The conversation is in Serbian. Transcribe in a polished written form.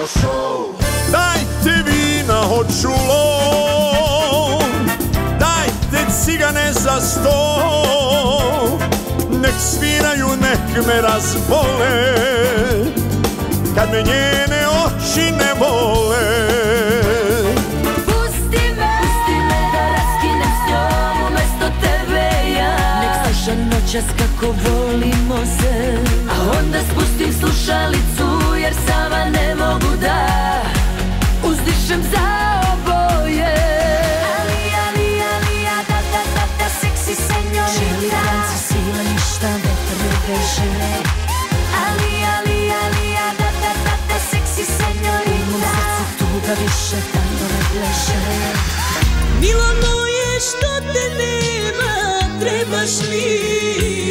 show. Dajte vina, hoću lov, dajte cigane za sto, nek sviraju, nek me razbole, kad me njene oči ne vole. Pusti me da raskinem s njom umesto tebe ja. Nek sluša noćas kako volimo se, a onda spustim slušalicu jer sama ne mogu da uzdišem za oboje. Ali, da, seksi senjorita. Želi danci sile, ništa vetar ne veže. Ali, da, seksi senjorita. U mom srcu tuga više tango ne pleše. Milo moje što te nema, trebaš mi.